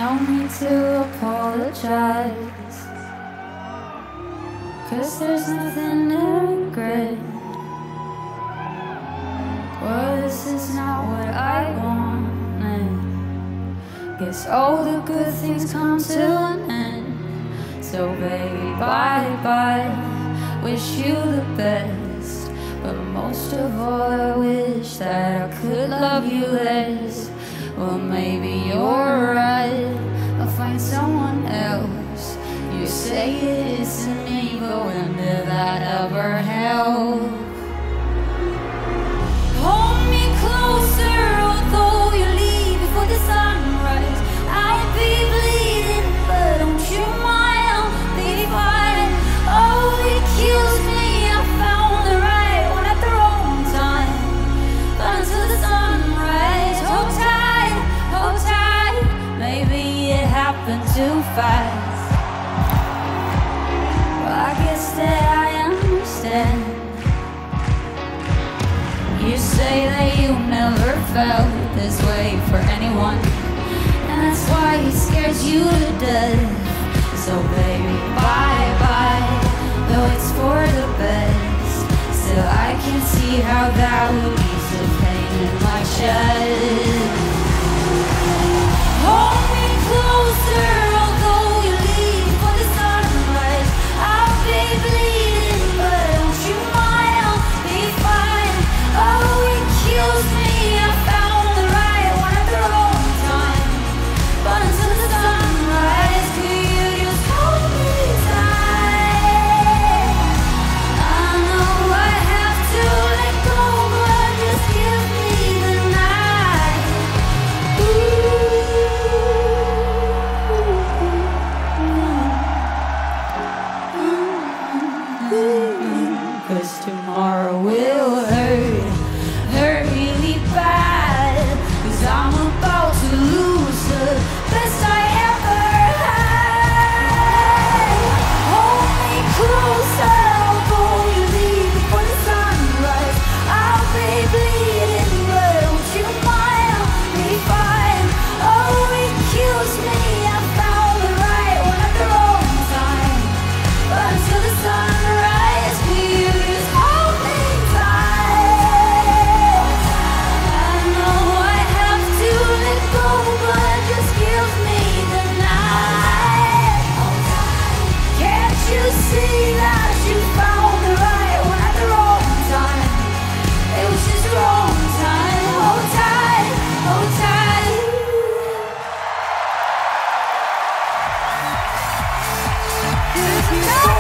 no need to apologize, 'cause there's nothing to regret. Well, this is not what I wanted. Guess all the good things come to an end. So baby, bye-bye, wish you the best. But most of all, I wish that I could love you less. Well, maybe you're right, I'll find someone else. You say it isn't me, but when did that ever help? Hold me closer, although you leave before the sunrise. I'll be bleeding, but don't you mind, I'll be fine. Oh, it kills me, I found the right one at the wrong time. But until the sunrise, hold tight, maybe it happened too fast. Well, I guess that I understand. You say that you never felt this way for anyone, and that's why he scares you to death. So baby, bye-bye, though it's for the best. Still, I can see how that would ease the pain in my chest. Hold me closer, although you leave for the sunrise. I'll be bleeding, but don't you mind, I'll be fine. Oh, it kills me, I found the right one at the wrong time. But until the sunrise, could you just hold me tight? I know I have to let go, but just give me the night. Cause tomorrow will hurt really bad. Cause I'm about to lose the best I ever had. Hold me closer, although you leave before the sunrise. I'll be bleeding, but don't you mind, I'll be fine. Oh, it kills me, I found the right one at the wrong time. But until the sunrise, will you just hold me tight? I know I have to let go, but just give me the night. Can't you see that you found the right one at the wrong time? It was just the wrong time. Hold tight, hold tight. There's no